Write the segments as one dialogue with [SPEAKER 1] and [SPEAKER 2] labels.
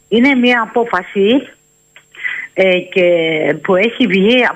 [SPEAKER 1] Είναι μια απόφαση και που έχει βγει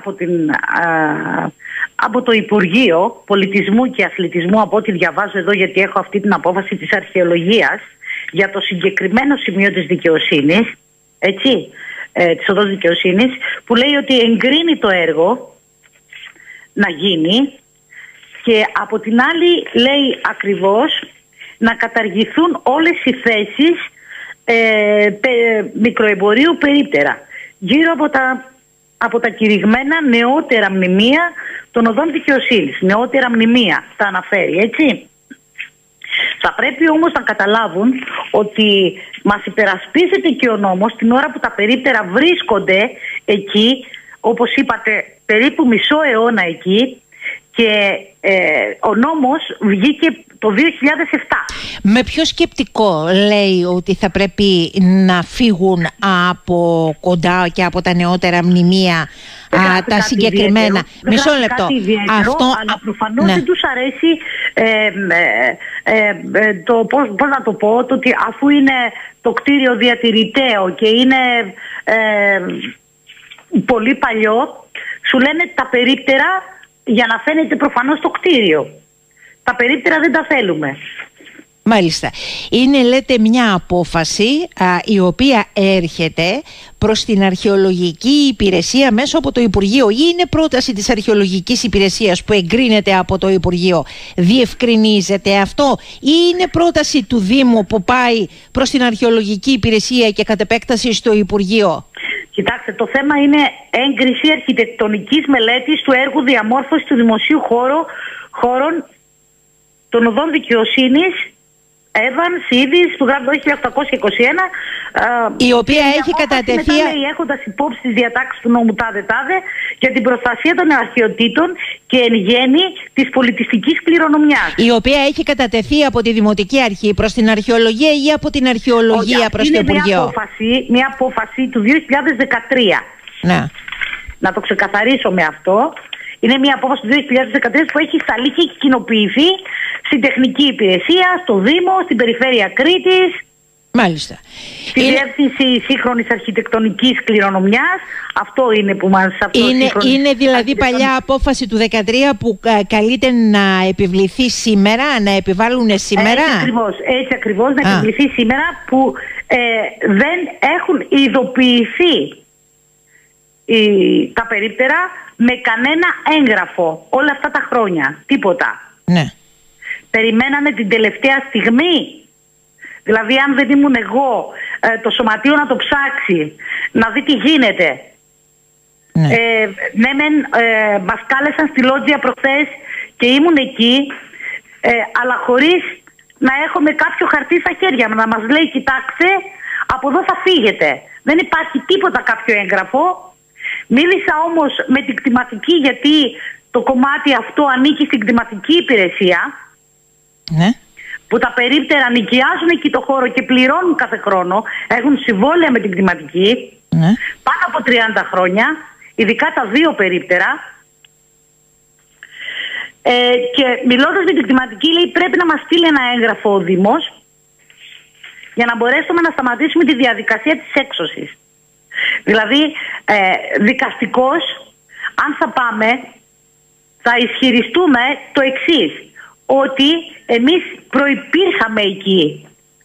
[SPEAKER 1] από το Υπουργείο Πολιτισμού και Αθλητισμού, από ό,τι διαβάζω εδώ, γιατί έχω αυτή την απόφαση της αρχαιολογίας για το συγκεκριμένο σημείο της δικαιοσύνης, της οδός δικαιοσύνης, που λέει ότι εγκρίνει το έργο να γίνει, και από την άλλη λέει ακριβώς να καταργηθούν όλες οι θέσεις μικροεμπορίου περίπτερα γύρω από τα κηρυγμένα νεότερα μνημεία των οδών δικαιοσύνης. Νεότερα μνημεία τα αναφέρει, έτσι. Θα πρέπει όμως να καταλάβουν ότι μας υπερασπίζεται και ο νόμος την ώρα που τα περίπτερα βρίσκονται εκεί, όπως είπατε, περίπου μισό αιώνα εκεί, και ο νόμος βγήκε το 2007.
[SPEAKER 2] Με ποιο σκεπτικό λέει ότι θα πρέπει να φύγουν από κοντά και από τα νεότερα μνημεία τα συγκεκριμένα? Μισό λεπτό.
[SPEAKER 1] Αυτό, αλλά προφανώς δεν τους αρέσει πώς να το πω, το ότι αφού είναι το κτίριο διατηρηταίο και είναι πολύ παλιό, σου λένε τα περίπτερα για να φαίνεται προφανώς το κτίριο. Τα περίπτερα δεν τα θέλουμε.
[SPEAKER 2] Μάλιστα. Είναι, λέτε, μια απόφαση η οποία έρχεται προς την αρχαιολογική υπηρεσία μέσω από το Υπουργείο, ή είναι πρόταση της αρχαιολογικής υπηρεσίας που εγκρίνεται από το Υπουργείο? Διευκρινίζεται αυτό, ή είναι πρόταση του Δήμου που πάει προς την αρχαιολογική υπηρεσία και κατ' επέκταση στο Υπουργείο?
[SPEAKER 1] Κοιτάξτε, το θέμα είναι έγκριση αρχιτεκτονικής μελέτης του έργου διαμόρφωσης του δημοσίου χώρων των οδών δικαιοσύνης Evans, Είδης, του γράφου 1821,
[SPEAKER 2] η οποία έχει κατατεθεί
[SPEAKER 1] έχοντας υπόψη τις διατάξεις του νόμου τάδε για την προστασία των αρχαιοτήτων και εν γέννη της πολιτιστικής κληρονομιάς.
[SPEAKER 2] Η οποία έχει κατατεθεί από τη Δημοτική Αρχή προς την αρχαιολογία ή από την αρχαιολογία προς το Υπουργείο?
[SPEAKER 1] Είναι μια απόφαση του 2013.
[SPEAKER 2] Ναι.
[SPEAKER 1] Να το ξεκαθαρίσω με αυτό. Είναι μια απόφαση του 2013 που έχει σταλεί και έχει κοινοποιηθεί στην τεχνική υπηρεσία, στο Δήμο, στην περιφέρεια Κρήτης.
[SPEAKER 2] Μάλιστα.
[SPEAKER 1] Στη διεύθυνση σύγχρονης αρχιτεκτονικής κληρονομιάς. Αυτό είναι που μας
[SPEAKER 2] είναι δηλαδή παλιά απόφαση του 2013 που καλείται να επιβληθεί σήμερα, να επιβάλλουν σήμερα.
[SPEAKER 1] Έτσι ακριβώς, να επιβληθεί σήμερα, που δεν έχουν ειδοποιηθεί τα περίπτερα με κανένα έγγραφο όλα αυτά τα χρόνια. Τίποτα.
[SPEAKER 2] Ναι.
[SPEAKER 1] Περιμένανε την τελευταία στιγμή. Δηλαδή, αν δεν ήμουν εγώ, το σωματείο να το ψάξει, να δει τι γίνεται. Ναι, μας κάλεσαν στη Λότζια προχθές και ήμουν εκεί, αλλά χωρίς να έχουμε κάποιο χαρτί στα χέρια μου, να μας λέει, κοιτάξτε, από εδώ θα φύγετε. Δεν υπάρχει τίποτα, κάποιο έγγραφο. Μίλησα όμως με την κτηματική, γιατί το κομμάτι αυτό ανήκει στην κτηματική υπηρεσία.
[SPEAKER 2] Ναι.
[SPEAKER 1] Που τα περίπτερα νοικιάζουν εκεί το χώρο και πληρώνουν κάθε χρόνο. Έχουν συμβόλαια με την κτηματική.
[SPEAKER 2] Ναι.
[SPEAKER 1] Πάνω από 30 χρόνια. Ειδικά τα δύο περίπτερα. Και μιλώντας με την κτηματική, λέει, πρέπει να μας στείλει ένα έγγραφο ο Δήμος για να μπορέσουμε να σταματήσουμε τη διαδικασία της έξωσης. Δηλαδή, δικαστικώς, αν θα πάμε, θα ισχυριστούμε το εξής, ότι εμείς προϋπήρχαμε εκεί.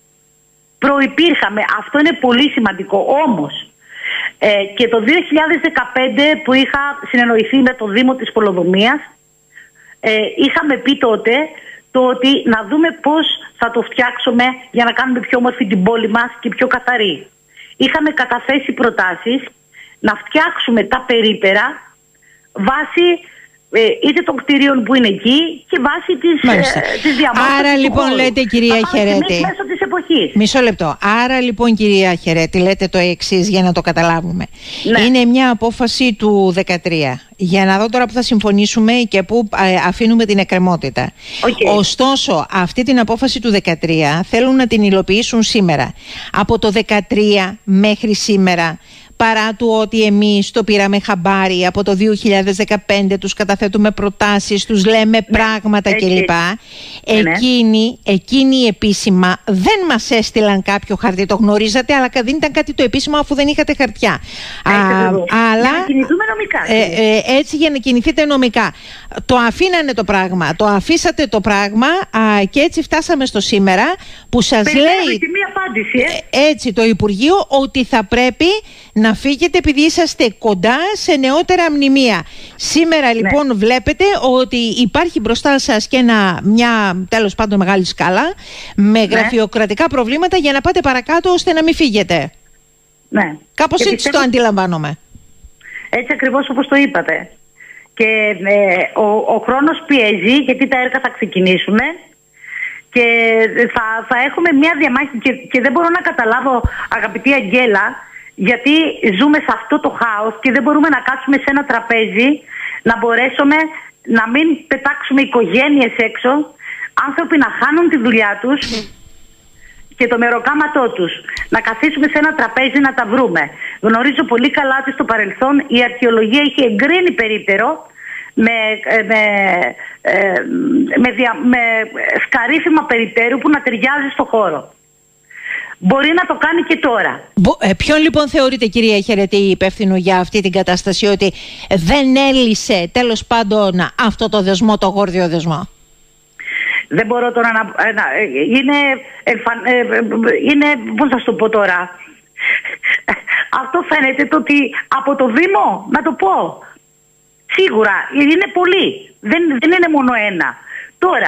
[SPEAKER 1] Αυτό είναι πολύ σημαντικό. Όμως, και το 2015 που είχα συνεννοηθεί με το Δήμο της Πολοδομίας, είχαμε πει τότε ότι να δούμε πώς θα το φτιάξουμε για να κάνουμε πιο όμορφη την πόλη μας και πιο καθαρή. Είχαμε καταθέσει προτάσεις να φτιάξουμε τα περίπτερα βάσει είτε των κτηρίων που είναι εκεί και βάσει της διαμόρφωσης.
[SPEAKER 2] Άρα λοιπόν λέτε, κυρία Χερέτη,
[SPEAKER 1] μέσω της εποχής.
[SPEAKER 2] Μισό λεπτό. Άρα λοιπόν, κυρία Χερέτη, λέτε το εξής για να το καταλάβουμε. Ναι. Είναι μια απόφαση του 2013. Για να δω τώρα που θα συμφωνήσουμε και που αφήνουμε την εκκρεμότητα. Okay. Ωστόσο, αυτή την απόφαση του 2013 θέλουν να την υλοποιήσουν σήμερα. Από το 2013 μέχρι σήμερα παρά του ότι εμείς το πήραμε χαμπάρι από το 2015, τους καταθέτουμε προτάσεις, τους λέμε πράγματα κλπ. Εκείνοι επίσημα δεν μας έστειλαν κάποιο χαρτί, το γνωρίζατε, αλλά δεν ήταν κάτι το επίσημο αφού δεν είχατε χαρτιά.
[SPEAKER 1] Αλλά για να κινηθούμε νομικά.
[SPEAKER 2] Έτσι, για να κινηθείτε νομικά. Το αφήνανε το πράγμα, το αφήσατε το πράγμα και έτσι φτάσαμε στο σήμερα που σας λέει
[SPEAKER 1] και μία απάντηση,
[SPEAKER 2] έτσι το Υπουργείο ότι θα πρέπει να φύγετε επειδή είσαστε κοντά σε νεότερα μνημεία. Σήμερα λοιπόν βλέπετε ότι υπάρχει μπροστά σας και μια τέλος πάντων μεγάλη σκάλα με γραφειοκρατικά προβλήματα για να πάτε παρακάτω ώστε να μην φύγετε.
[SPEAKER 1] Ναι.
[SPEAKER 2] Κάπως και έτσι το αντιλαμβάνομαι.
[SPEAKER 1] Έτσι ακριβώς όπως το είπατε. Και ο χρόνος πιέζει γιατί τα έργα θα ξεκινήσουν και θα έχουμε μια διαμάχη και δεν μπορώ να καταλάβω, αγαπητή Αγγέλα, γιατί ζούμε σε αυτό το χάος και δεν μπορούμε να κάτσουμε σε ένα τραπέζι να μπορέσουμε να μην πετάξουμε οικογένειες έξω, άνθρωποι να χάνουν τη δουλειά τους και το μεροκάματό τους. Να καθίσουμε σε ένα τραπέζι να τα βρούμε. Γνωρίζω πολύ καλά ότι στο παρελθόν η αρχαιολογία είχε εγκρίνει περίπτερο με σκαρίφημα περιττέρου που να ταιριάζει στο χώρο. Μπορεί να το κάνει και τώρα.
[SPEAKER 2] Ποιον λοιπόν θεωρείτε, κυρία Χαιρετή, υπεύθυνο για αυτή την κατάσταση, ότι δεν έλυσε τέλος πάντων αυτό το δεσμό, το γόρδιο δεσμό?
[SPEAKER 1] Δεν μπορώ τώρα είναι πώς θα σου το πω τώρα. Αυτό φαίνεται το ότι από το Δήμο, να το πω, σίγουρα είναι πολύ. Δεν είναι μόνο ένα. Τώρα,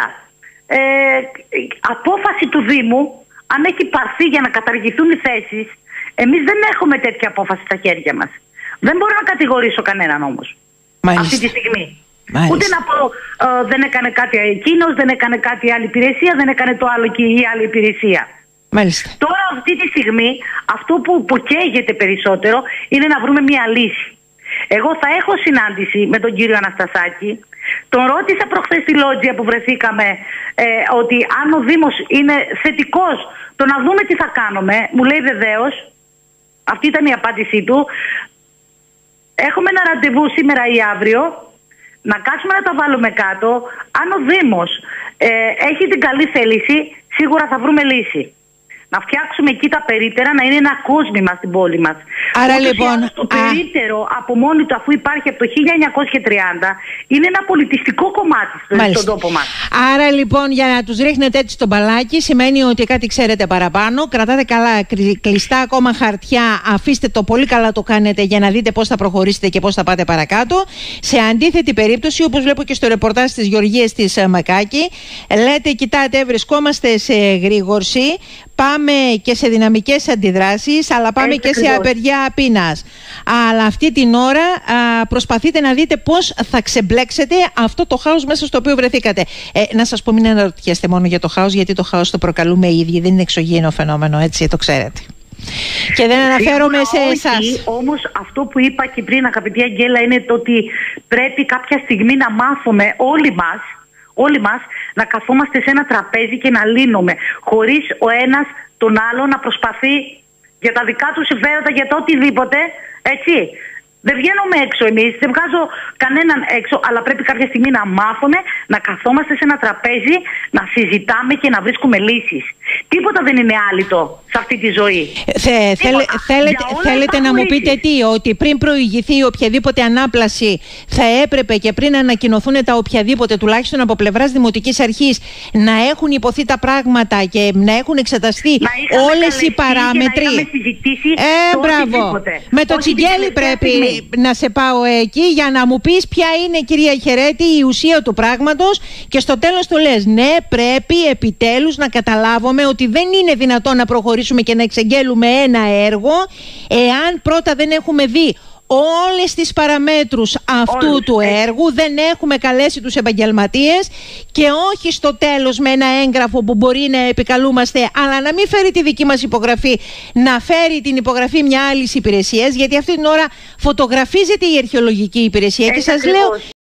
[SPEAKER 1] απόφαση του Δήμου, αν έχει πάρθει για να καταργηθούν οι θέσεις, εμείς δεν έχουμε τέτοια απόφαση στα χέρια μας. Δεν μπορώ να κατηγορήσω κανέναν όμως. Αυτή τη στιγμή. Μάλιστα. Ούτε να πω δεν έκανε κάτι εκείνος, δεν έκανε κάτι η άλλη υπηρεσία, δεν έκανε το άλλο και η άλλη υπηρεσία.
[SPEAKER 2] Μάλιστα.
[SPEAKER 1] Τώρα αυτή τη στιγμή αυτό που καίγεται περισσότερο είναι να βρούμε μια λύση. Εγώ θα έχω συνάντηση με τον κύριο Αναστασάκη. Τον ρώτησα προχθές στη Λότζια που βρεθήκαμε ότι αν ο Δήμος είναι θετικός το να δούμε τι θα κάνουμε. Μου λέει βεβαίως. Αυτή ήταν η απάντησή του. Έχουμε ένα ραντεβού σήμερα ή αύριο. Να κάτσουμε να τα βάλουμε κάτω. Αν ο Δήμος έχει την καλή θέληση, σίγουρα θα βρούμε λύση. Να φτιάξουμε εκεί τα περίτερα, να είναι ένα κόσμημα στην πόλη μας.
[SPEAKER 2] Άρα λοιπόν,
[SPEAKER 1] το περίτερο από μόνοι του, αφού υπάρχει από το 1930, είναι ένα πολιτιστικό κομμάτι στον τόπο μας.
[SPEAKER 2] Άρα λοιπόν, για να τους ρίχνετε έτσι το μπαλάκι, σημαίνει ότι κάτι ξέρετε παραπάνω, κρατάτε καλά κλειστά ακόμα χαρτιά, αφήστε το πολύ καλά, το κάνετε για να δείτε πώς θα προχωρήσετε και πώς θα πάτε παρακάτω. Σε αντίθετη περίπτωση, όπως βλέπω και στο ρεπορτάζ της Γεωργίας της Μακάκη, λέτε, κοιτάτε, βρισκόμαστε σε γρήγορση. Πάμε και σε δυναμικές αντιδράσεις, αλλά πάμε και σε απεργία πείνας. Αλλά αυτή την ώρα προσπαθείτε να δείτε πώς θα ξεμπλέξετε αυτό το χάος μέσα στο οποίο βρεθήκατε. Να σας πω, μην αναρωτιέστε μόνο για το χάος, γιατί το χάος το προκαλούμε οι ίδιοι, δεν είναι εξωγήινο φαινόμενο, έτσι το ξέρετε. Και δεν αναφέρομαι σε εσάς.
[SPEAKER 1] Όμως αυτό που είπα και πριν, αγαπητή Αγγέλα, είναι το ότι πρέπει κάποια στιγμή να μάθουμε όλοι μας να καθόμαστε σε ένα τραπέζι και να λύνουμε, χωρίς ο ένας τον άλλο να προσπαθεί για τα δικά του συμφέροντα, για το οτιδήποτε, έτσι. Δεν βγαίνουμε έξω εμείς, δεν βγάζω κανέναν έξω, αλλά πρέπει κάποια στιγμή να μάθουμε να καθόμαστε σε ένα τραπέζι, να συζητάμε και να βρίσκουμε λύσεις. Τίποτα δεν είναι άλυτο σε αυτή τη ζωή.
[SPEAKER 2] Θέλετε να μου πείτε τι, ότι πριν προηγηθεί οποιαδήποτε ανάπλαση θα έπρεπε και πριν ανακοινωθούν τα οποιαδήποτε, τουλάχιστον από πλευράς Δημοτικής Αρχής, να έχουν υποθεί τα πράγματα και να έχουν εξεταστεί όλες οι παράμετροι.
[SPEAKER 1] Μπράβο.
[SPEAKER 2] Με το τσιγκέλι πρέπει να σε πάω εκεί για να μου πεις ποια είναι, κυρία Χαιρέτη, η ουσία του πράγματος, και στο τέλος το λες. Ναι, πρέπει επιτέλους να καταλάβουμε ότι δεν είναι δυνατόν να προχωρήσουμε και να εξεγγέλουμε ένα έργο εάν πρώτα δεν έχουμε δει όλες τις παραμέτρους αυτού του έργου, δεν έχουμε καλέσει τους επαγγελματίες, και όχι στο τέλος με ένα έγγραφο που μπορεί να επικαλούμαστε, αλλά να μην φέρει τη δική μας υπογραφή, να φέρει την υπογραφή μια άλλη υπηρεσία, γιατί αυτή την ώρα φωτογραφίζεται η αρχαιολογική υπηρεσία. Και σας λέω,